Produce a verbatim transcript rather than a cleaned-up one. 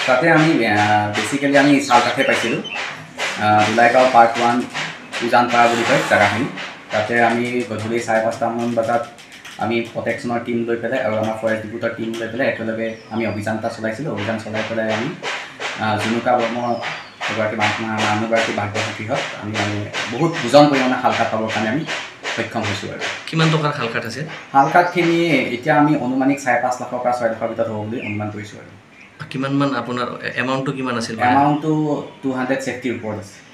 তাতে আমি বেচিকেলি আমি চালকাঠে পাইছিলোঁ দুলাইগাঁও পাৰ্ট ওৱান উজানপাৰা বুলি কয় জেগাখিনি তাতে আমি গধূলি চাৰে পাঁচটামান বজাত আমি প্ৰটেকশ্যনৰ টীম লৈ পেলাই আৰু আমাৰ ফৰেষ্ট ডিপুটৰ টীম লৈ পেলাই একেলগে আমি অভিযান এটা চলাইছিলোঁ অভিযান চলাই পেলাই আমি জুনুকা বৰ্মৰ এগৰাকী মানুহগৰাকী ভাগ্যশালীহঁত আমি মানে বহুত ওজন পৰিমাণে শালকাঠ পাবৰ কাৰণে আমি সক্ষম হৈছোঁ আৰু কিমান টকাৰ শালকাঠ আছে শালকাঠখিনি এতিয়া আমি অনুমানিক চাৰে পাঁচ লাখৰ পৰা ছয় লাখৰ ভিতৰত হ'ব বুলি অনুমান কৰিছোঁ আৰু কিমান মান আপোনাৰ এমাউণ্টটো কিমান আছিল এমাউণ্টটো টু হাণ্ড্ৰেড ছেফটিৰ ওপৰত আছে